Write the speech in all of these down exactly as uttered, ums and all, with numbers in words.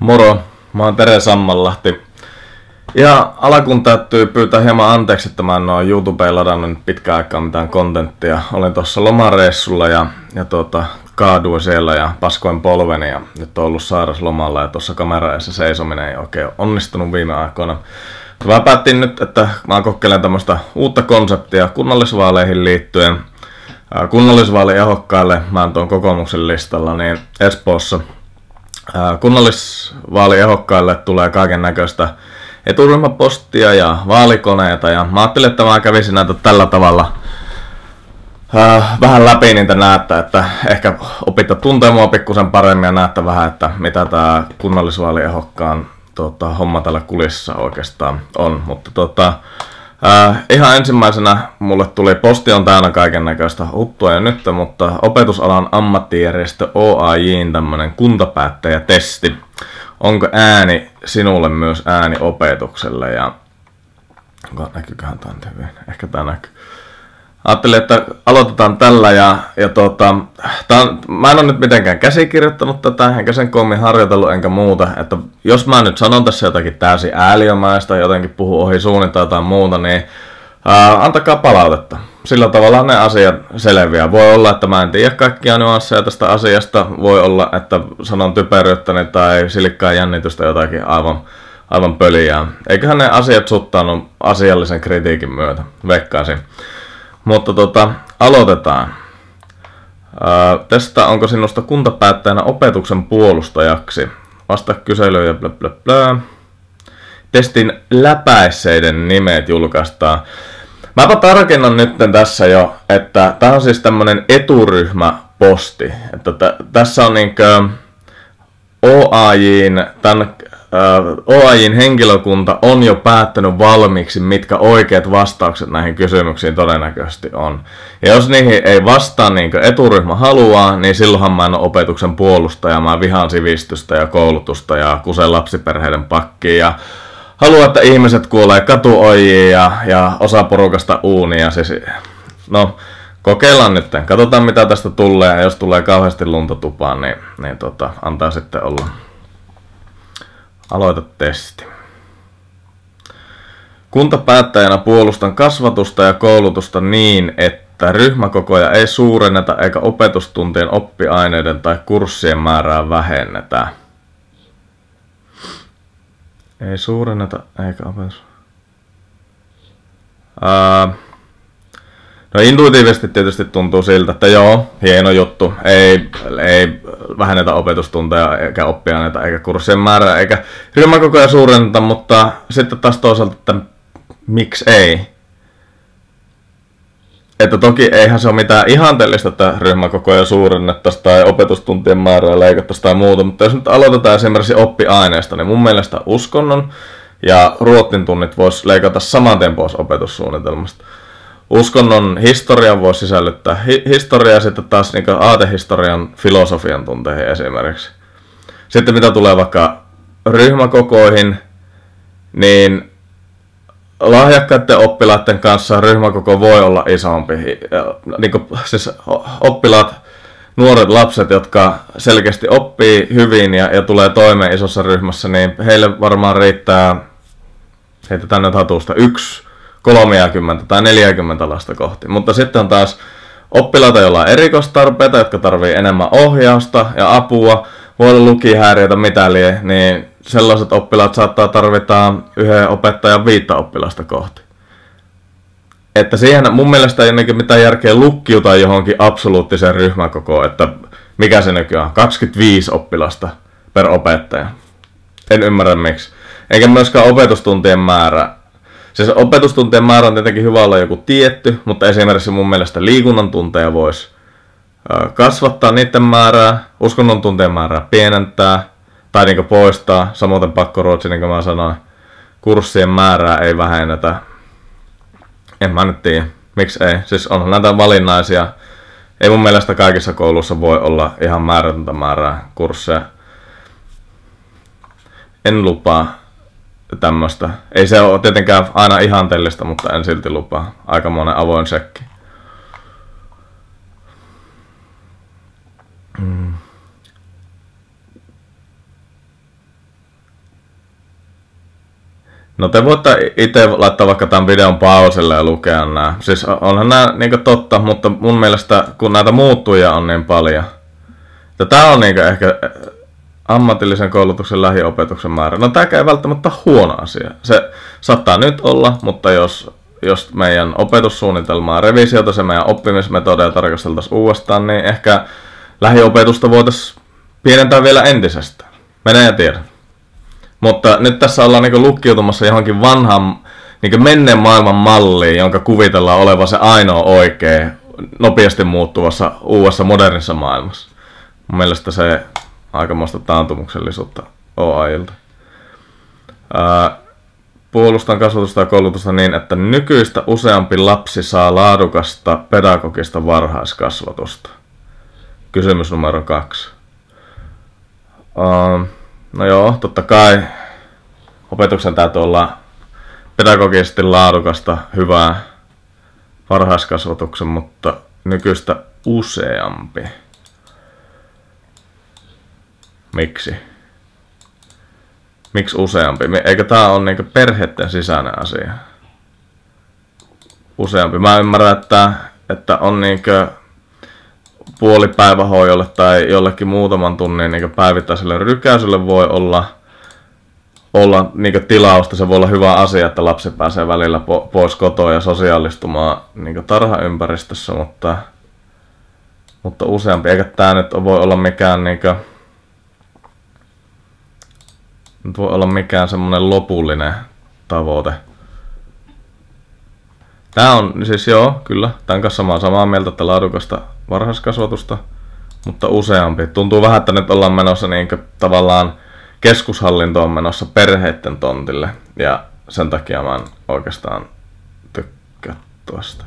Moro, mä oon Tere Sammanlahti. Ja alkuun täytyy pyytää hieman anteeksi, että mä en oo YouTubeen ladannut nyt pitkään aikaa mitään kontenttia. Olin tuossa lomareissulla ja, ja tuota, kaaduin siellä ja paskoin polveni ja nyt on ollut sairaslomalla ja tuossa kameraessa seisominen ei oikein onnistunut viime aikoina. Mä päätin nyt, että mä kokeilen tämmöistä uutta konseptia kunnallisvaaleihin liittyen. Kunnallisvaaliehdokkaille mä oon tuon kokoomuksen listalla niin Espoossa. Kunnallisvaaliehdokkaille tulee kaiken näköistä eturyhmäpostia ja vaalikoneita ja mä ajattelin, että mä kävisin näitä tällä tavalla äh, vähän läpi niitä näyttää, että ehkä opitte tuntea mua pikkusen paremmin ja näyttää vähän, että mitä tää kunnallisvaaliehdokkaan tota, homma tällä kulississa oikeastaan on, mutta tota, äh, ihan ensimmäisenä mulle tuli posti on täynnä kaiken näköistä huttua ja nyt, mutta opetusalan ammattijärjestö O A J:n tämmönen kuntapäättäjätesti. Onko ääni sinulle myös ääni opetukselle? Ja näkyyköhän tää nyt hyvin? Ehkä tää näkyy. Ajattelin, että aloitetaan tällä ja, ja tota, on, mä en ole nyt mitenkään käsikirjoittanut tätä, enkä sen koommin harjoitellut enkä muuta, että jos mä nyt sanon tässä jotakin täysin ääliömäistä, jotenkin puhun ohi suunnin tai jotain muuta, niin ää, antakaa palautetta. Sillä tavalla ne asiat selviää. Voi olla, että mä en tiedä kaikkia nyansseja tästä asiasta, voi olla, että sanon typeryyttäni tai silikkaa jännitystä jotakin aivan, aivan pöliää. Eiköhän ne asiat suttaanut asiallisen kritiikin myötä, veikkaisin. Mutta tota, aloitetaan. Ää, testa onko sinusta kuntapäättäjänä opetuksen puolustajaksi? Vasta kyselyyn ja blö blö blö. Testin läpäisseiden nimet julkaistaan. Mäpä tarkennan nyt tässä jo, että tää on siis tämmönen eturyhmäposti. Että tässä on niinkö O A J:n, tän, O A J:n henkilökunta on jo päättänyt valmiiksi, mitkä oikeat vastaukset näihin kysymyksiin todennäköisesti on. Ja jos niihin ei vastaa niin kuin eturyhmä haluaa, niin silloinhan mä en ole opetuksen puolustaja. Mä vihaan sivistystä ja koulutusta ja kusen lapsiperheiden pakkiin ja haluan, että ihmiset kuolee katuojiin ja, ja osa porukasta uunia. Siis, no, kokeillaan nyt. Katsotaan mitä tästä tulee ja jos tulee kauheasti lunta tupaan, niin, niin tota, antaa sitten olla. Aloita testi. Kuntapäättäjänä puolustan kasvatusta ja koulutusta niin, että ryhmäkokoja ei suurenneta eikä opetustuntien oppiaineiden tai kurssien määrää vähennetä. Ei suurenneta eikä opetus. Ää, no intuitiivisesti tietysti tuntuu siltä, että joo, hieno juttu. Ei, ei vähennetä opetustunteja eikä oppiaineita eikä kurssien määrää eikä ryhmäkokoja suurenneta, mutta sitten taas toisaalta, että miksi ei? Että toki eihän se ole mitään ihanteellista, että ryhmäkokoja suurennettaisiin tai opetustuntien määrää leikattaisiin tai muuta, mutta jos nyt aloitetaan esimerkiksi oppiaineesta, niin mun mielestä uskonnon ja ruotsin tunnit voisi leikata saman tien pois opetussuunnitelmasta. Uskonnon historian voisi sisällyttää hi- historiaa ja sitten taas niin aatehistorian filosofian tunteihin esimerkiksi. Sitten mitä tulee vaikka ryhmäkokoihin, niin lahjakkaiden oppilaiden kanssa ryhmäkoko voi olla isompi. Niin kuin, siis oppilaat, nuoret lapset, jotka selkeästi oppii hyvin ja, ja tulee toimeen isossa ryhmässä, niin heille varmaan riittää, heitetään nyt hatusta, yksi kolmekymmentä tai neljäkymmentä lasta kohti. Mutta sitten on taas oppilaita, joilla on erikoistarpeita, jotka tarvii enemmän ohjausta ja apua, voi olla lukihäiriöitä, mitä lie, niin sellaiset oppilaat saattaa tarvita yhden opettajan viittä oppilasta kohti. Että siihen mun mielestä ei ole mitään järkeä lukkiuta johonkin absoluuttiseen ryhmäkokoon, että mikä se nykyään on, kaksikymmentäviisi oppilasta per opettaja. En ymmärrä miksi. Eikä myöskään opetustuntien määrä. Siis opetustuntien määrä on tietenkin hyvä olla joku tietty, mutta esimerkiksi mun mielestä liikunnan tunteja voisi kasvattaa niiden määrää, uskonnon tuntien määrää pienentää tai niin poistaa, samoin pakkoruotsi, niin kuin mä sanoin, kurssien määrää ei vähennetä. En mä nyt tiedä, miksi ei. Siis onhan näitä valinnaisia. Ei mun mielestä kaikissa kouluissa voi olla ihan määrätöntä määrää kursseja. En lupaa tämmöstä. Ei se ole tietenkään aina ihanteellista, mutta en silti lupaa. Aikamoinen avoin sekki. Mm. No te voitte itse laittaa vaikka tämän videon pauselle ja lukea nämä. Siis onhan nämä niinku totta, mutta mun mielestä kun näitä muuttuja on niin paljon. Tämä on niinku ehkä ammatillisen koulutuksen lähiopetuksen määrä. No tämäkään ei välttämättä huono asia. Se saattaa nyt olla, mutta jos, jos meidän opetussuunnitelmaa revisiota, se meidän oppimismetodeja tarkasteltaisiin uudestaan, niin ehkä lähiopetusta voitaisiin pienentää vielä entisestään. Menee ja tiedä. Mutta nyt tässä ollaan niinku lukkiutumassa johonkin vanhan niinku menneen maailman malliin, jonka kuvitellaan olevan se ainoa oikea, nopeasti muuttuvassa uudessa modernissa maailmassa. Mun mielestä se aikamoista taantumuksellisuutta O A J:lta. Puolustan kasvatusta ja koulutusta niin, että nykyistä useampi lapsi saa laadukasta pedagogista varhaiskasvatusta. Kysymys numero kaksi. Uh, no joo, totta kai opetuksen täytyy olla pedagogisesti laadukasta, hyvää varhaiskasvatuksen, mutta nykyistä useampi. Miksi? Miksi useampi? Eikö tää ole niinku perheiden sisäinen asia? Useampi. Mä ymmärrän, että, että on niinku puolipäivähoidolle tai jollekin muutaman tunnin niinku päivittäiselle rykäisylle voi olla, olla niinku tilausta. Se voi olla hyvä asia, että lapsi pääsee välillä po- pois kotoa ja sosiaalistumaan niinku tarhaympäristössä, mutta, mutta useampi. Eikä tää nyt voi olla mikään niinku nyt voi olla mikään semmonen lopullinen tavoite. Tää on siis joo, kyllä. Tän kanssa mä oon samaa mieltä, että laadukasta varhaiskasvatusta, mutta useampi. Tuntuu vähän, että nyt ollaan menossa niinkö tavallaan keskushallinto on menossa perheitten tontille. Ja sen takia mä en oikeastaan tykkää tuosta.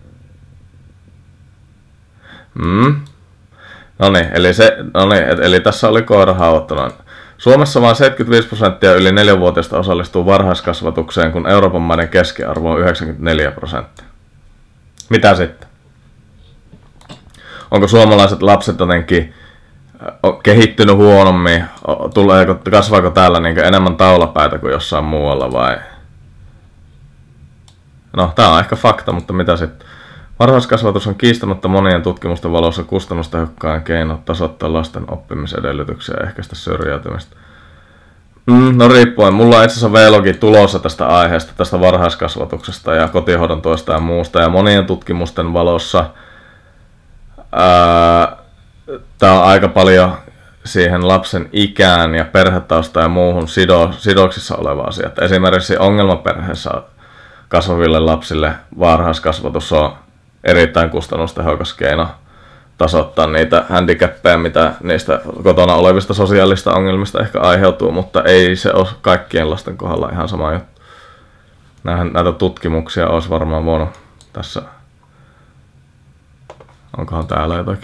Mm. Noniin, eli, se, noniin, eli tässä oli koira haavoittunut. Suomessa vain seitsemänkymmentäviisi prosenttia yli neljävuotiaista osallistuu varhaiskasvatukseen, kun Euroopan maiden keskiarvo on yhdeksänkymmentäneljä prosenttia. Mitä sitten? Onko suomalaiset lapset jotenkin kehittynyt huonommin? Tuleeko, kasvaako täällä niin enemmän taulapäitä kuin jossain muualla vai? No, tää on ehkä fakta, mutta mitä sitten? Varhaiskasvatus on kiistämättä monien tutkimusten valossa kustannustehokkaan keino tasoittaa lasten oppimisedellytyksiä ja ehkäistä syrjäytymistä. Mm, no riippuen. Mulla on itse asiassa V-logi tulossa tästä aiheesta, tästä varhaiskasvatuksesta ja kotihoidon tuesta ja muusta. Ja monien tutkimusten valossa ää, tää on aika paljon siihen lapsen ikään ja perhetaustaan ja muuhun sido, sidoksissa oleva asia. Että esimerkiksi ongelmaperheessä kasvaville lapsille varhaiskasvatus on erittäin kustannustehokas keino tasoittaa niitä handicappeja, mitä niistä kotona olevista sosiaalista ongelmista ehkä aiheutuu, mutta ei se ole kaikkien lasten kohdalla ihan sama juttu. Näitä tutkimuksia olisi varmaan voinut tässä. Onkohan täällä jotakin?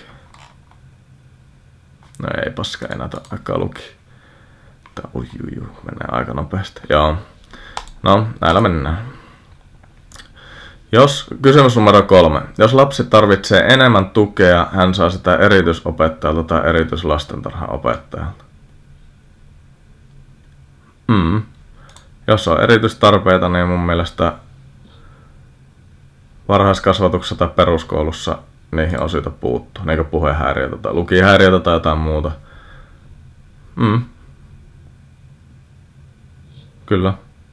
No ei paska, ei näitä aikaa luki. Tää ui, ui, ui, menee aika nopeasti. Joo. No, näillä mennään. Jos, kysymys numero kolme. Jos lapsi tarvitsee enemmän tukea, hän saa sitä erityisopettajalta tai erityislastentarhaopettajalta. Mm. Jos on erityistarpeita, niin mun mielestä varhaiskasvatuksessa tai peruskoulussa niihin on syytä puuttua. Niin kuin puhehäiriötä tai lukihäiriötä tai jotain muuta. Mm. Kyllä.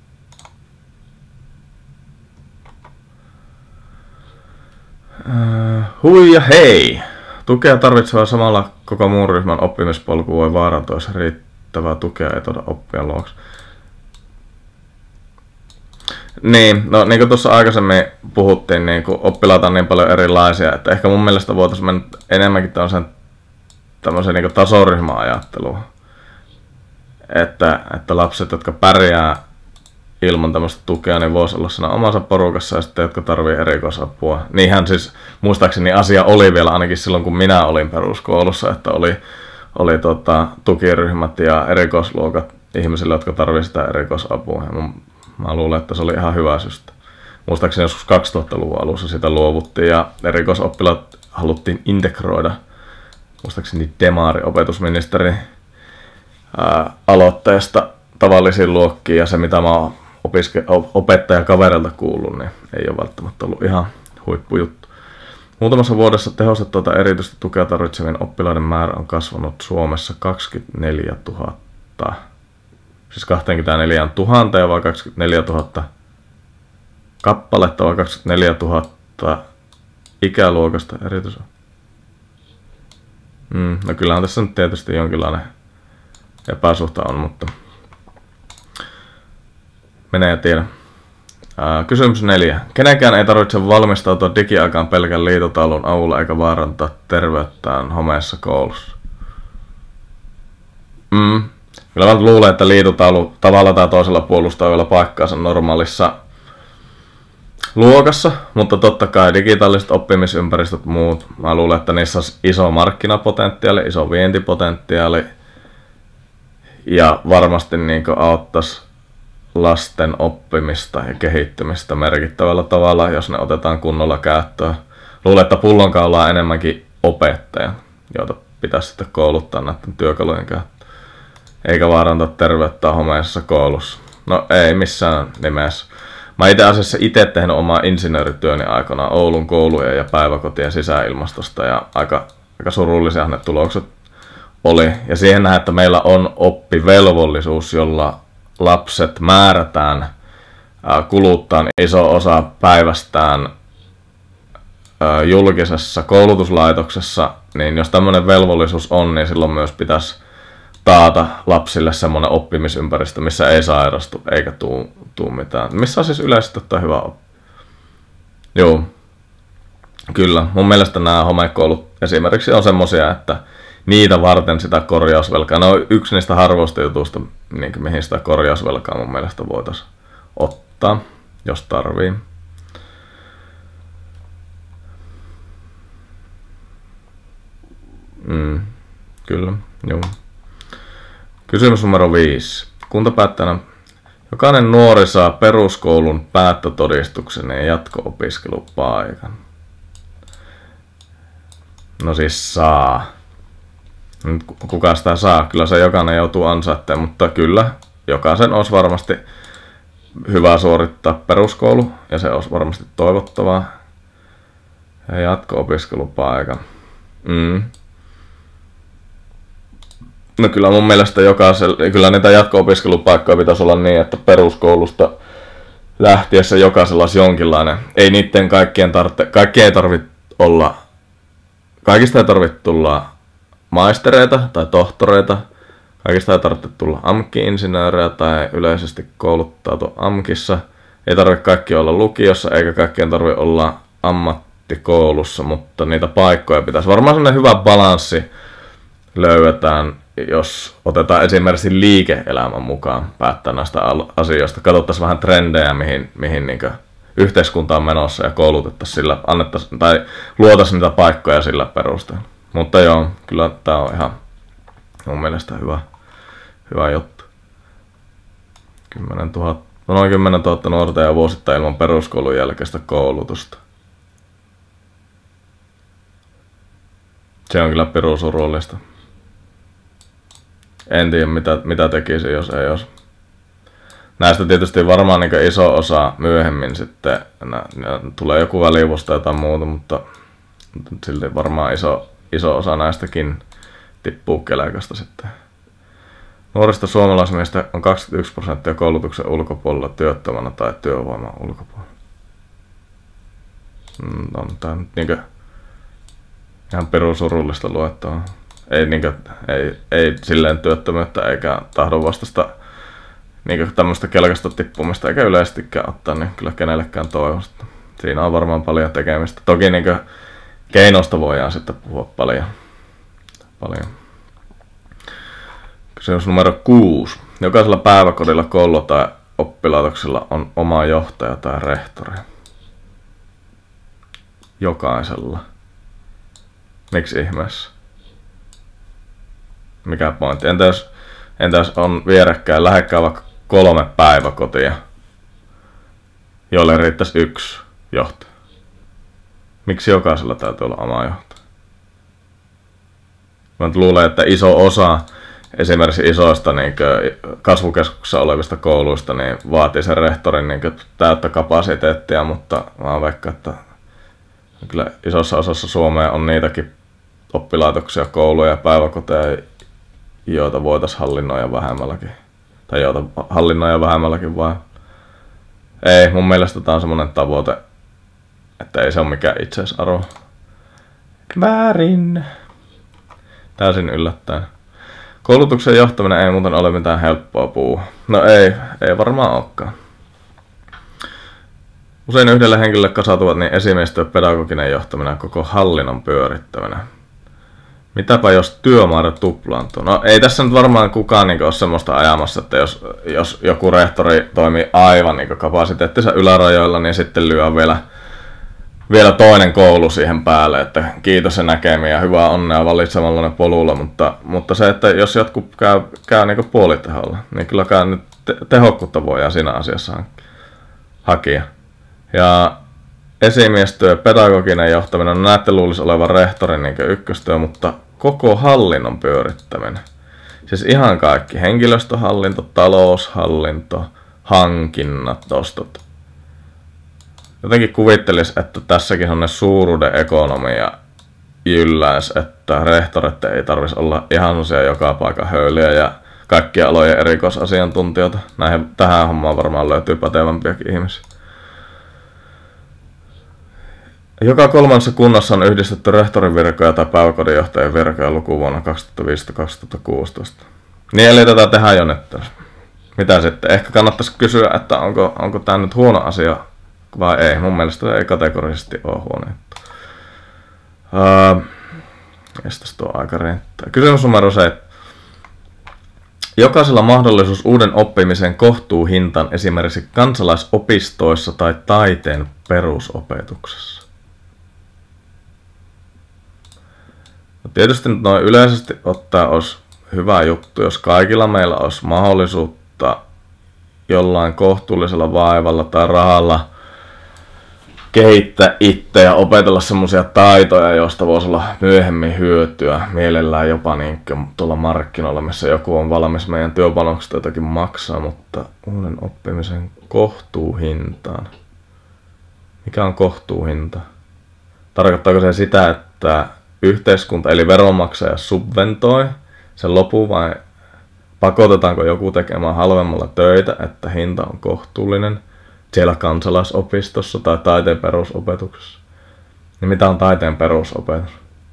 Uh, hui ja hei! Tukea tarvitseva samalla koko muun ryhmän oppimispolku voi vaarantua, jos riittävää tukea ei tuoda oppijan luokse. Niin, no niin kuin tuossa aikaisemmin puhuttiin, niin kun oppilaita on niin paljon erilaisia, että ehkä mun mielestä voitaisiin mennä enemmänkin tämmöisen, tämmöisen niin tasoryhmäajatteluun. Että, että lapset, jotka pärjää ilman tämmöistä tukea, niin voisi olla siinä omassa porukassa ja sitten, jotka tarvii erikoisapua. Niinhän siis muistaakseni asia oli vielä ainakin silloin, kun minä olin peruskoulussa, että oli, oli tota, tukiryhmät ja erikoisluokat ihmisille, jotka tarvii sitä erikoisapua. Ja mä luulen, että se oli ihan hyvä systä. Muistaakseni joskus kaksituhattaluvun alussa sitä luovuttiin ja erikoisoppilaat haluttiin integroida. Muistaakseni Demari opetusministeri ää, aloitteesta tavallisiin luokkiin ja se mitä mä oon opiske- opettajakaverilta kuullut, niin ei ole välttämättä ollut ihan huippujuttu. Muutamassa vuodessa tehostettua tai erityistä tukea tarvitsevien oppilaiden määrä on kasvanut Suomessa kaksikymmentäneljätuhatta. Siis kaksikymmentäneljätuhatta vai kaksikymmentäneljätuhatta kappaletta vai kaksikymmentäneljätuhatta ikäluokasta erityis. Mm, no kyllähän tässä nyt tietysti jonkinlainen epäsuhta on, mutta menee ja tiedä. Ää, kysymys neljä. Kenenkään ei tarvitse valmistautua digiaikaan pelkän liitotaulun avulla eikä vaarantaa terveyttään homeessa koulussa. Mm. Kyllä mä luulen, että liitotaulu tavalla tai toisella puolustaa vielä paikkaansa normaalissa luokassa, mutta totta kai digitaaliset oppimisympäristöt muut. Mä luulen, että niissä on iso markkinapotentiaali, iso vientipotentiaali ja varmasti niin auttaisi lasten oppimista ja kehittymistä merkittävällä tavalla, jos ne otetaan kunnolla käyttöön. Luulen, että pullonkaula on enemmänkin opettajat, joita pitäisi sitten kouluttaa näiden työkalujen käyttöön. Eikä vaarantaa terveyttä homeisessa koulussa. No ei missään nimessä. Mä itse asiassa itse tehnyt omaa insinöörityöni aikana Oulun koulujen ja päiväkotien sisäilmastosta ja aika, aika surullisia ne tulokset oli. Ja siihen nähdään, että meillä on oppivelvollisuus, jolla lapset määrätään kuluttaa iso osa päivästään julkisessa koulutuslaitoksessa, niin jos tämmöinen velvollisuus on, niin silloin myös pitäisi taata lapsille semmoinen oppimisympäristö, missä ei sairastu eikä tuu, tuu mitään. Missä on siis yleisesti ottaen hyvä oppi. Joo, kyllä. Mun mielestä nämä homekoulut esimerkiksi on semmosia, että niitä varten sitä korjausvelkaa. Ne on yksi niistä harvoista jutuista, niin mihin sitä korjausvelkaa mun mielestä voitaisiin ottaa, jos tarvii. Mm, kyllä, joo. Kysymys numero viisi. Kuntapäättäjänä jokainen nuori saa peruskoulun päättötodistuksen ja jatko-opiskelupaikan. No siis saa. Nyt kuka sitä saa? Kyllä se jokainen joutuu ansaittamaan, mutta kyllä jokaisen olisi varmasti hyvä suorittaa peruskoulu ja se olisi varmasti toivottavaa. Ja jatko-opiskelupaikan. Mm. No kyllä mun mielestä jokaisella, kyllä niitä jatko-opiskelupaikkoja pitäisi olla niin, että peruskoulusta lähtiessä jokaisella olisi jonkinlainen. Ei niiden kaikkien tarvitse, kaikki ei tarvitse olla, kaikista ei tarvitse tulla maistereita tai tohtoreita, kaikista ei tarvitse tulla A M K-insinöörejä tai yleisesti kouluttautua A M Kissa. Ei tarvitse kaikki olla lukiossa eikä kaikkien tarvitse olla ammattikoulussa, mutta niitä paikkoja pitäisi. Varmaan sellainen hyvä balanssi löydetään, jos otetaan esimerkiksi liike-elämän mukaan päättää näistä asioista. Katsottaisiin vähän trendejä, mihin, mihin niin yhteiskunta on menossa ja koulutettaisiin sillä, annettaisiin tai luotaisiin niitä paikkoja sillä perusteella. Mutta joo, kyllä tämä on ihan mun mielestä hyvä, hyvä juttu. kymmenen tuhatta, noin kymmenen tuhatta nuorta ja vuosittain ilman peruskoulun jälkeistä koulutusta. Se on kyllä pirun surullista. En tiedä mitä, mitä tekisi, jos ei olisi. Näistä tietysti varmaan niin iso osa myöhemmin sitten nä, nä, tulee joku välivuosi tai jotain muuta, mutta, mutta silti varmaan iso, iso osa näistäkin tippuu kelekasta sitten. Nuorista suomalaismiehistä on kaksikymmentäyksi prosenttia koulutuksen ulkopuolella työttömänä tai työvoiman ulkopuolella. On tää nyt niinkö ihan perusurullista luettavaa. Ei, niinkö, ei, ei silleen työttömyyttä eikä tahdon vastasta niinkö tämmöistä kelkasta tippumista eikä yleisestikään ottaa, niin kyllä kenellekään toivosta. Siinä on varmaan paljon tekemistä. Toki niinkö keinoista voidaan sitten puhua paljon. paljon. Kysymys numero kuusi. Jokaisella päiväkodilla, koululla tai oppilaitoksella on oma johtaja tai rehtori. Jokaisella. Miksi ihmeessä? Mikä pointti? Entä jos, entä jos on vierekkäin, lähekkään vaikka kolme päiväkotia, joille riittäisi yksi johtaja? Miksi jokaisella täytyy olla oma johtaja? Mä luulen, että iso osa esimerkiksi isoista niin kasvukeskuksissa olevista kouluista niin vaatii sen rehtorin niin täyttä kapasiteettia, mutta mä veikkaan, että kyllä isossa osassa Suomea on niitäkin oppilaitoksia, kouluja ja päiväkoteja, joita voitaisiin hallinnoida vähemmälläkin. Tai joita hallinnoida vähemmälläkin vai? Ei, mun mielestä tää on semmonen tavoite, että ei se ole mikään itseisarvo. Väärin. Täysin yllättäen. Koulutuksen johtaminen ei muuten ole mitään helppoa puhua. No ei, ei varmaan olekaan. Usein yhdelle henkilölle kasautuvat niin esimiestyö, pedagoginen johtaminen ja koko hallinnon pyörittäminen. Mitäpä jos työmäärä tuplaantuu? No ei tässä nyt varmaan kukaan niin ole semmoista ajamassa, että jos, jos joku rehtori toimii aivan niin kapasiteettinsa ylärajoilla, niin sitten lyö vielä, vielä toinen koulu siihen päälle, että kiitos ja näkemiä ja hyvää onnea valitsemalla ne polulla, mutta, mutta se, että jos jotkut käy, käy niin puoliteholla, niin kylläkään nyt te- tehokkuutta voidaan siinä asiassa hakia. Ja esimiestyö, pedagoginen johtaminen, no näette luulisi olevan rehtorin niin ykköstyö, mutta koko hallinnon pyörittäminen. Siis ihan kaikki. Henkilöstöhallinto, taloushallinto, hankinnat, ostot. Jotenkin kuvittelis, että tässäkin on ne suuruuden ekonomia jylläis, että rehtorit ei tarvitsisi olla ihan sellaisia joka paikan höyliä ja kaikkia alojen erikoisasiantuntijoita. Näihin, tähän hommaan varmaan löytyy pätevämpiäkin ihmisiä. Joka kolmannessa kunnassa on yhdistetty rehtorin virkoja tai päiväkodinjohtajan virkoja lukuvuonna kaksituhattaviisitoista kaksituhattakuusitoista. Niin eli tätä tehdään jo nyt. Mitä sitten? Ehkä kannattaisi kysyä, että onko, onko tämä nyt huono asia vai ei. Mun mielestä se ei kategorisesti ole huono. Uh, Estäs tuo aika riittää. Kysymys numero se. Jokaisella mahdollisuus uuden oppimiseen kohtuuhintaan esimerkiksi kansalaisopistoissa tai taiteen perusopetuksessa. No tietysti nyt noin yleisesti ottaa olisi hyvä juttu, jos kaikilla meillä olisi mahdollisuutta jollain kohtuullisella vaivalla tai rahalla kehittää itse ja opetella semmoisia taitoja, joista voisi olla myöhemmin hyötyä. Mielellään jopa niin tuolla markkinoilla, missä joku on valmis meidän työpanoksesta jotakin maksaa, mutta uuden oppimisen kohtuuhintaan. Mikä on kohtuuhinta? Tarkoittaako se sitä, että yhteiskunta eli veronmaksaja subventoi sen lopun vai pakotetaanko joku tekemään halvemmalla töitä, että hinta on kohtuullinen siellä kansalaisopistossa tai taiteen perusopetuksessa? Niin mitä on taiteen perusopetus?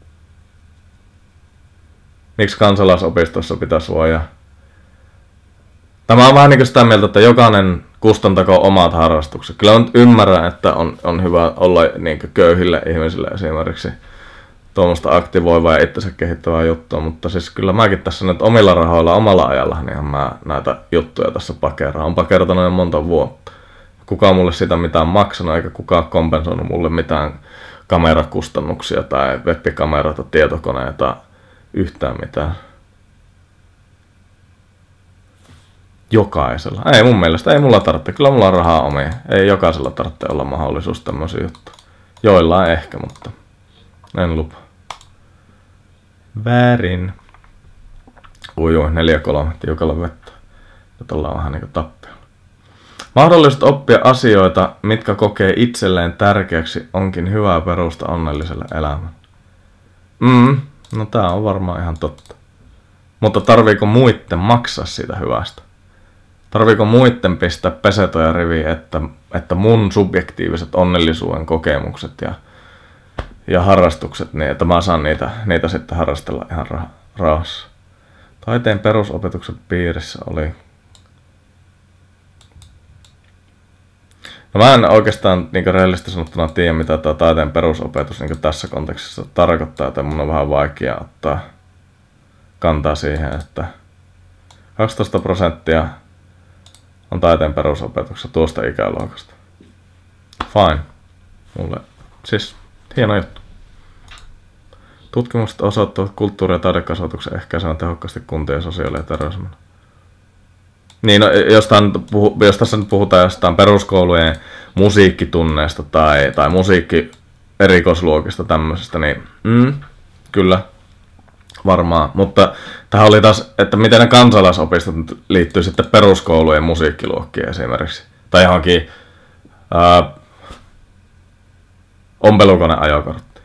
Miksi kansalaisopistossa pitäisi voida? Tämä on vähän niin kuin sitä mieltä, että jokainen kustantako omat harrastukset. Kyllä on ymmärrän, että on, on hyvä olla niin kuin köyhille ihmisille esimerkiksi tuommoista aktivoivaa ja itsensä kehittävää juttua, mutta siis kyllä mäkin tässä nyt omilla rahoilla, omalla ajalla, niin mä näitä juttuja tässä pakeraan. On pakertanut jo monta vuotta. Kukaan mulle sitä mitään maksanut, eikä kukaan kompensoinut mulle mitään kamerakustannuksia tai web-kameroita, tietokoneita, yhtään mitään. Jokaisella. Ei mun mielestä, ei mulla tarvitse. Kyllä mulla on rahaa omia. Ei jokaisella tarvitse olla mahdollisuus tämmöisiä juttuja. Joillain ehkä, mutta en lupa. Väärin. Ujui, neljä kolme, tiukalla vettä. Nyt ollaan vähän niinku tappiolla. Mahdollisuus oppia asioita, mitkä kokee itselleen tärkeäksi, onkin hyvää perusta onnelliselle elämälle. Mm, no tää on varmaan ihan totta. Mutta tarviiko muitten maksaa siitä hyvästä? Tarviiko muitten pistää pesetoja riviin, että, että mun subjektiiviset onnellisuuden kokemukset ja, ja harrastukset, niin että mä saan niitä, niitä sitten harrastella ihan ra- rauhassa. Taiteen perusopetuksen piirissä oli... No mä en oikeastaan niin rehellisesti sanottuna tiedä, mitä tämä taiteen perusopetus niin tässä kontekstissa tarkoittaa, joten mun on vähän vaikea ottaa kantaa siihen, että kaksitoista prosenttia on taiteen perusopetuksessa tuosta ikäluokasta. Fine. Mulle siis hieno juttu. Tutkimukset osoittavat kulttuuri- ja taidekasvatuksen ehkäisevän tehokkaasti kuntien sosiaali- ja terveysmenoja. Niin, no, jos, tämän, jos tässä nyt puhutaan jostain peruskoulujen musiikkitunneista tai, tai musiikki erikoisluokista tämmöisestä, niin mm, kyllä. varmaan. Mutta tähän oli taas, että miten ne kansalaisopistot liittyy sitten peruskoulujen musiikkiluokkiin esimerkiksi. Tai johonkin ää, ompelukoneajokortti.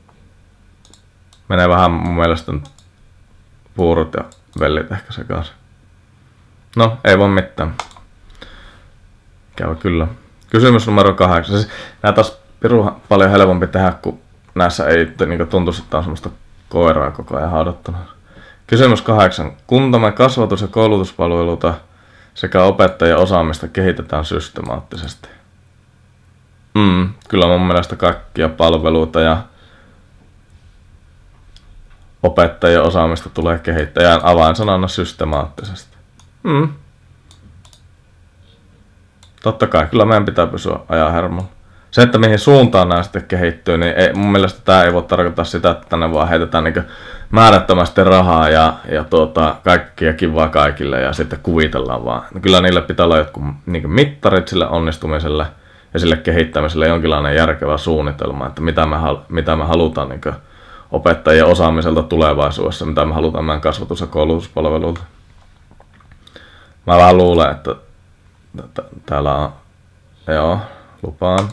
Menee vähän mun mielestä puurut ja vellit ehkä sekaisin. No, ei voi mitään. Käy kyllä. Kysymys numero kahdeksan. Siis, nää taas piru paljon helpompi tehdä, kun näissä ei niin tuntuisi, että on semmoista koiraa koko ajan haudattuna. Kysymys kahdeksan. Kuntamme kasvatus- ja koulutuspalveluita sekä opettajien osaamista kehitetään systemaattisesti. Mm, kyllä mun mielestä kaikkia palveluita ja opettajien osaamista tulee kehittää ja avainsanana systemaattisesti. Mm. Totta kai, kyllä meidän pitää pysyä ajan hermolla. Se, että mihin suuntaan nämä sitten kehittyy, niin ei, mun mielestä tämä ei voi tarkoittaa sitä, että tänne vaan heitetään niin määrättömästi rahaa ja, ja tuota, kaikkia kivaa kaikille ja sitten kuvitellaan vaan. Kyllä niille pitää olla jotkut niin mittarit sille onnistumiselle ja sille kehittämiselle jonkinlainen järkevä suunnitelma, että mitä me, mitä me halutaan niin opettajien osaamiselta tulevaisuudessa, mitä me halutaan meidän kasvatus- ja koulutuspalveluilta. Mä vähän luulen, että täällä on, joo, lupaan.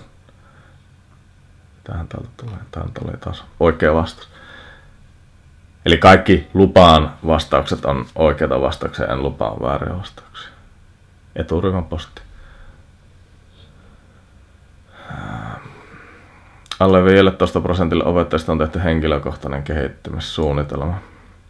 Tähän täältä tulee, tähän tulee taas oikea vastaus. Eli kaikki lupaan vastaukset on oikeita vastauksia, en lupaan vääriä vastauksia. Eturyhmän posti. Alle viisitoista prosentille opettajista on tehty henkilökohtainen kehittymissuunnitelma.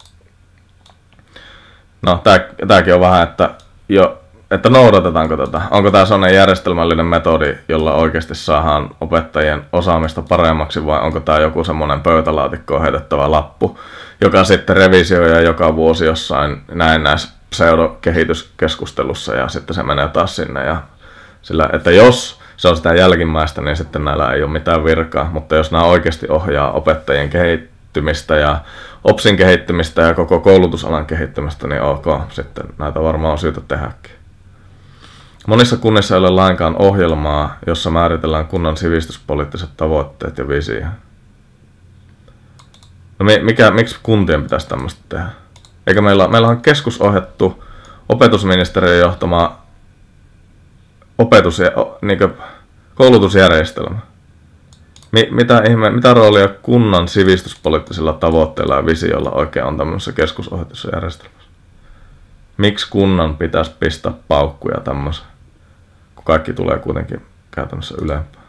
No, tää, tääkin on vähän, että, jo, että noudatetaanko tätä. Onko tämä sellainen järjestelmällinen metodi, jolla oikeasti saadaan opettajien osaamista paremmaksi, vai onko tämä joku semmoinen pöytälaatikkoon heitettävä lappu, joka sitten revisioi joka vuosi jossain näennäis pseudokehityskeskustelussa ja sitten se menee taas sinne. Ja sillä, että jos se on sitä jälkimmäistä, niin sitten näillä ei ole mitään virkaa, mutta jos nämä oikeasti ohjaa opettajien kehittymistä ja OPSin kehittymistä ja koko koulutusalan kehittymistä, niin ok, sitten näitä varmaan on syytä tehdäkin. Monissa kunnissa ei ole lainkaan ohjelmaa, jossa määritellään kunnan sivistyspoliittiset tavoitteet ja visio. No mikä, miksi kuntien pitäisi tämmöistä tehdä? Eikä meillä, meillä on keskusohjattu opetusministeriön johtama opetus, niin kuin koulutusjärjestelmä. Mitä, ihme, mitä roolia kunnan sivistyspoliittisilla tavoitteilla ja visioilla oikein on tämmöisessä keskusohjatussa järjestelmässä? Miksi kunnan pitäisi pistää paukkuja tämmöisen, kun kaikki tulee kuitenkin käytännössä ylempään?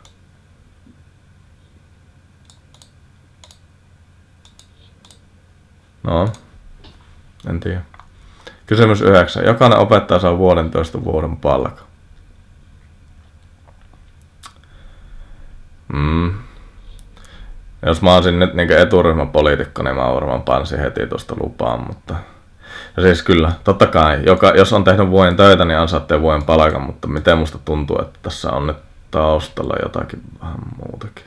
No, en tiedä. Kysymys yhdeksän. Jokainen opettaja saa vuoden toista vuoden palkan. Mm. Jos mä olisin nyt niin eturyhmäpoliitikko, niin mä varmaan pansin heti tuosta lupaan, mutta ja siis kyllä, totta kai, joka, jos on tehnyt vuoden töitä, niin ansaatte vuoden palkan, mutta miten musta tuntuu, että tässä on nyt taustalla jotakin vähän muutakin.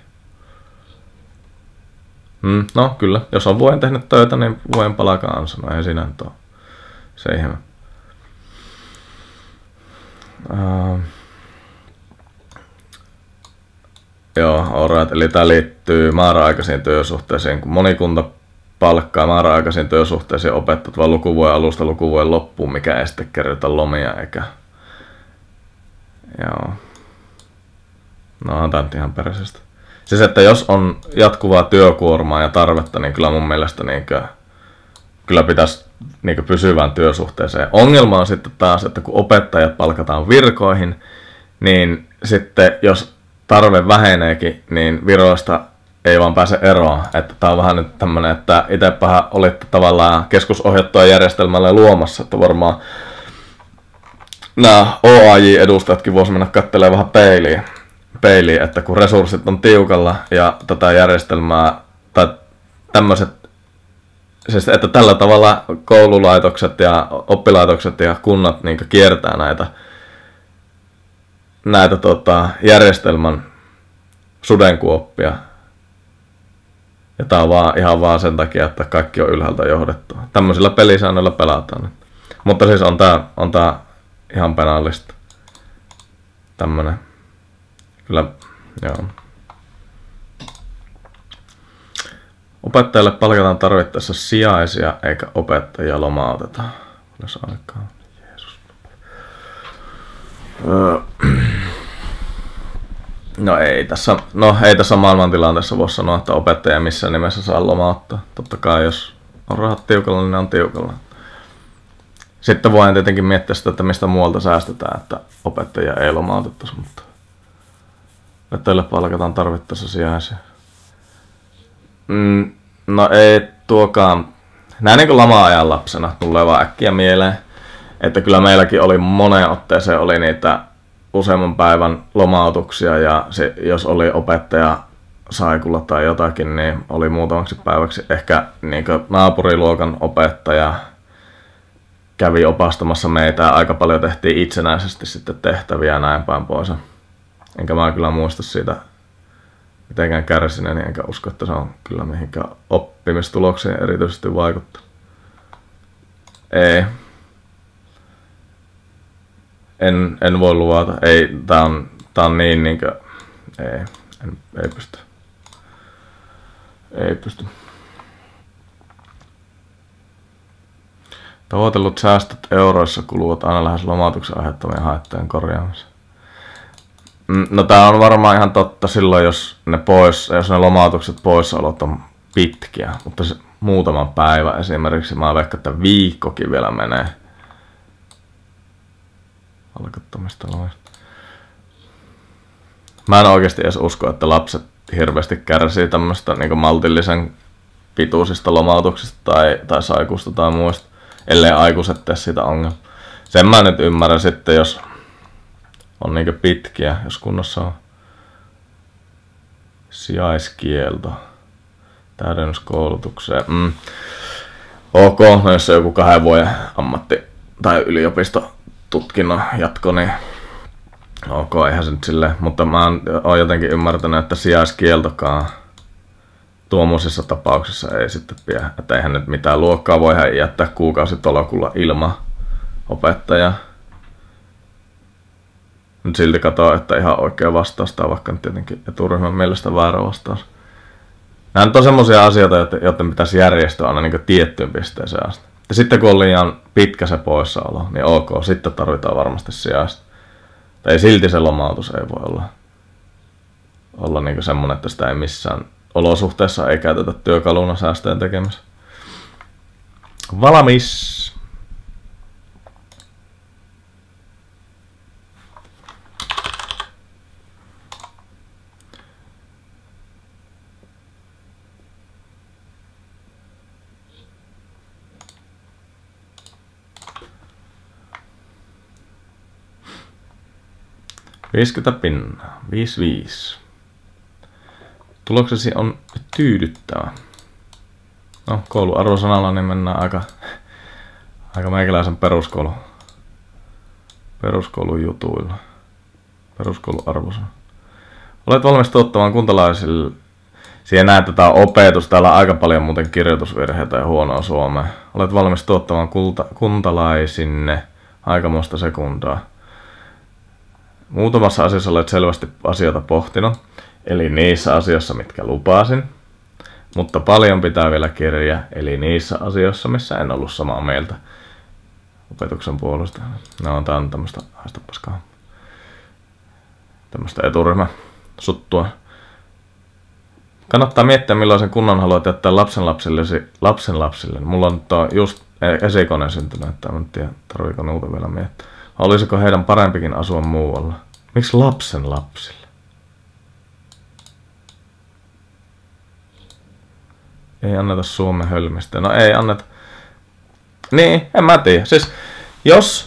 Mm, no kyllä, jos on vuoden tehnyt töitä, niin vuoden palkan ansana, ei siinä nyt ole se ihme. Uh, joo, alright, eli tämä liittyy määräaikaisiin työsuhteisiin, kun moni kunta palkkaa määräaikaisiin työsuhteisiin opettajat vaan lukuvuoden alusta lukuvuoden loppuun, mikä ei sitten kerrytä lomia eikä. Joo. No on tämä ihan peräisestä. Siis että jos on jatkuvaa työkuormaa ja tarvetta, niin kyllä mun mielestä niinkö, kyllä pitäisi niinkö pysyvään työsuhteeseen. Ongelma on sitten taas, että kun opettajat palkataan virkoihin, niin sitten jos tarve väheneekin, niin viroista ei vaan pääse eroon. Että tää on vähän nyt tämmönen, että itsepähän olitte tavallaan keskusohjattua järjestelmällä luomassa, että varmaan nämä O A J-edustajatkin vois mennä katselemaan vähän peiliin. peiliin, että kun resurssit on tiukalla ja tätä järjestelmää tai tämmöiset, siis että tällä tavalla koululaitokset ja oppilaitokset ja kunnat niin kiertää näitä, näitä tota, järjestelmän sudenkuoppia. Ja tää on vaan, ihan vaan sen takia, että kaikki on ylhäältä johdettua. Tämmöisillä pelisäännöillä pelataan. Mutta siis on tää, on tää ihan penaalista. Tämmönen. Kyllä, joo. Opettajille palkataan tarvittaessa sijaisia eikä opettajia lomauteta. Jos aikaa. Jeesus. Öö. No ei tässä, no ei tässä maailmantilanteessa voi sanoa, että opettaja missään nimessä saa lomauttaa. Totta kai jos on rahat tiukalla, niin ne on tiukalla. Sitten voin tietenkin miettiä sitä, että mistä muualta säästetään, että opettajia ei lomautettaisi, mutta opettajille palkataan tarvittaessa sijaisia. Mm, no ei tuokaan, näin niin kuin lama-ajan lapsena tulee vaan äkkiä mieleen, että kyllä meilläkin oli moneen otteeseen oli niitä useamman päivän lomautuksia ja se, jos oli opettaja saikulla tai jotakin, niin oli muutamaksi päiväksi ehkä niin kuin naapuriluokan opettaja kävi opastamassa meitä ja aika paljon tehtiin itsenäisesti sitten tehtäviä ja näin päin pois. Enkä mä kyllä muista siitä mitenkään kärsineen, niin enkä usko, että se on kyllä mihinkään oppimistuloksiin erityisesti vaikuttanut. Ei. En, en voi luvata. Ei, tää on, tää on niin niinkö... Ei, en, ei pysty. Ei pysty. Tavoitellut säästöt euroissa kuluvat aina lähes lomautuksen aiheuttamien haittojen korjaamiseen. No tää on varmaan ihan totta silloin, jos ne, pois, jos ne lomautukset poissaolot on pitkiä, mutta se muutaman päivä esimerkiksi, mä veikkaan, että viikkokin vielä menee. Alkottomista loista. Mä en oikeasti edes usko, että lapset hirveästi kärsii tämmöstä niin maltillisen pituisista lomautuksista tai, tai saikusta tai muista, ellei aikuiset tee sitä ongelmaa. Sen mä nyt ymmärrän sitten, jos on niinkö pitkiä, jos kunnossa on sijaiskielto täydennyskoulutukseen. Mm. Ok, no jos on joku kahden vuoden ammatti- tai yliopistotutkinnon jatko, niin ok, eihän se nyt silleen. Mutta mä oon jotenkin ymmärtänyt, että sijaiskieltokaan tuommoisissa tapauksissa ei sitten pidä. Että eihän nyt mitään luokkaa voi jättää kuukausitolokulla ilman opettajaa. Nyt silti katsoa, että ihan oikea vastaus tai vaikka nyt tietenkin eturyhmän mielestä väärä vastaus. Nämä on semmoisia asioita, joiden pitäisi järjestää aina niin tiettyyn pisteeseen asti. Ja sitten kun on liian pitkä se poissaolo, niin ok, sitten tarvitaan varmasti sijaista. Tai silti se lomautus ei voi olla, olla niin semmoinen, että sitä ei missään olosuhteessa ei käytetä työkaluna säästöjen tekemiseen. Valmis! viisikymmentä pinnaa. viisi viisi. Tuloksesi on tyydyttävä. No, kouluarvosanalla niin mennään aika, aika meikäläisen peruskoulu, peruskoulun jutuilla. Peruskouluarvosana. Olet valmis tuottamaan kuntalaisille. Siihen näet, että tämä on opetus. Täällä on aika paljon muuten kirjoitusvirheitä ja huonoa suomea. Olet valmis tuottamaan kulta, kuntalaisinne aikamoista sekundaa. Muutamassa asiassa olet selvästi asioita pohtinut, eli niissä asioissa, mitkä lupasin, mutta paljon pitää vielä kirjaa, eli niissä asioissa, missä en ollut samaa mieltä opetuksen puolesta. No, tää on tämmöstä, haista paskaa, tämmöstä eturyhmä suttua. Kannattaa miettiä, millaisen kunnan haluat jättää lapsenlapsillesi, lapsenlapsille. Mulla on nyt just esikone syntynyt, että en tiedä, tarviiko nuuta vielä miettiä. Olisiko heidän parempikin asua muualla? Miksi lapsen lapsille? Ei anneta Suomen hölmistä. No ei anneta. Niin, en mä tiedä. Siis jos,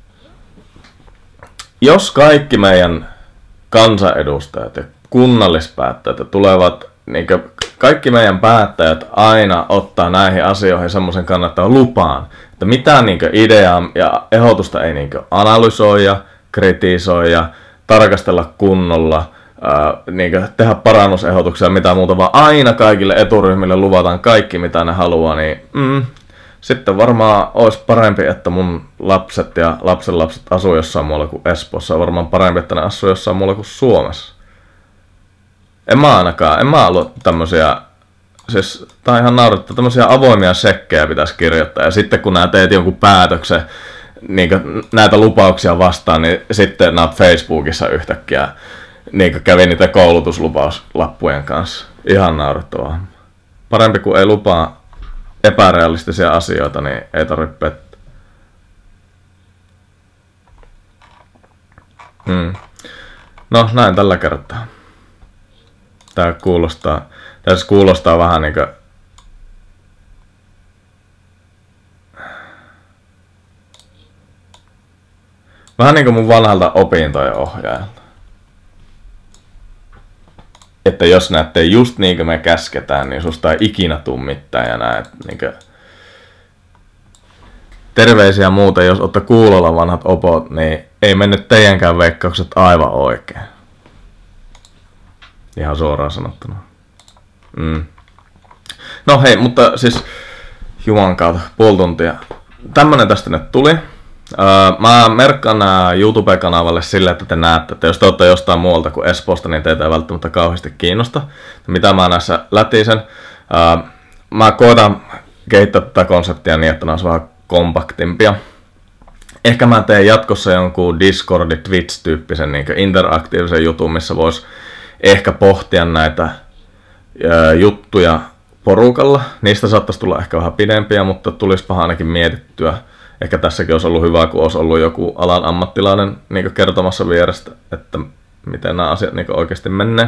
jos kaikki meidän kansanedustajat ja kunnallispäättäjät tulevat, niin kaikki meidän päättäjät aina ottaa näihin asioihin semmoisen kannattaa lupaan, että mitään niin ideaa ja ehdotusta ei niin analysoida, kritisoida, tarkastella kunnolla, ää, niin tehdä parannusehdotuksia ja mitä muuta, vaan aina kaikille eturyhmille luvataan kaikki mitä ne haluaa, niin mm, sitten varmaan olisi parempi, että mun lapset ja lapsenlapset asuu jossain muualla kuin Espoossa. On varmaan parempi, että ne asuu jossain muualla kuin Suomessa. En mä ainakaan, en mä ollut tämmösiä siis tää on ihan naurettavaa, tämmöisiä avoimia sekkejä pitäisi kirjoittaa, ja sitten kun nää teet jonkun päätöksen niin näitä lupauksia vastaan, niin sitten nää Facebookissa yhtäkkiä niin kävi niitä koulutuslupauslappujen kanssa. Ihan naurettavaa. Parempi kuin ei lupaa epärealistisia asioita, niin ei tarvitse pettää. Hmm. No näin tällä kertaa. Tää kuulostaa, tässä kuulostaa vähän niinkö vähän niinku mun vanhalta opintojen ohjaajalta. Että jos näette just niin kuin me käsketään, niin susta ei ikinä tuu mitään ja näet niinkö terveisiä muuten, jos olette kuulolla vanhat opot, niin ei mennyt teidänkään veikkaukset aivan oikein. Ihan suoraan sanottuna. Mm. No hei, mutta siis juman kautta, puoli tuntia. Tämmönen tästä nyt tuli. Öö, mä merkkaan nää YouTube-kanavalle sille, että te näette, että jos te olette jostain muualta kuin Espoosta, niin teitä ei välttämättä kauheasti kiinnosta. Mitä mä näissä lätisen. Öö, mä koitan kehittää tätä konseptia niin, että nämä on vähän kompaktimpia. Ehkä mä teen jatkossa jonkun Discordi, Twitch-tyyppisen niin interaktiivisen jutun, missä vois ehkä pohtia näitä öö, juttuja porukalla. Niistä saattaisi tulla ehkä vähän pidempiä, mutta tulispahan ainakin mietittyä. Ehkä tässäkin olisi ollut hyvä, kun olisi ollut joku alan ammattilainen niin kertomassa vierestä, että miten nämä asiat niin oikeasti menee.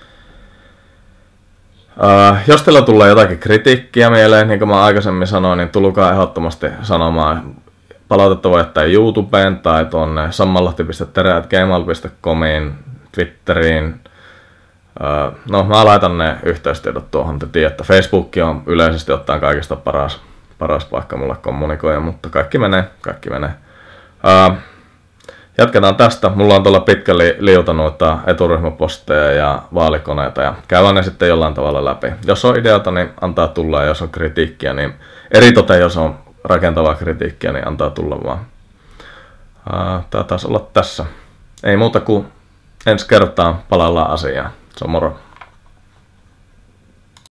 Uh, jos teillä tulee jotakin kritiikkiä mieleen, niin kuin mä aikaisemmin sanoin, niin tulkaa ehdottomasti sanomaan. Palautetta voi jättää YouTubeen tai tuonne sammalahti piste tere ät gmail piste comiin, Twitteriin. Uh, no mä laitan ne yhteystiedot tuohon, te tiedätte. Facebook on yleisesti ottaen kaikista paras. Paras paikka mulle kommunikoida, mutta kaikki menee, kaikki menee. Uh, jatketaan tästä. Mulla on tuolla pitkä li- liuta noita eturyhmäposteja ja vaalikoneita ja käydään ne sitten jollain tavalla läpi. Jos on ideata, niin antaa tulla, ja jos on kritiikkiä, niin eritoten jos on rakentavaa kritiikkiä, niin antaa tulla vaan. Uh, tää taisi olla tässä. Ei muuta kuin ensi kertaa palaillaan asiaan. Se on moro.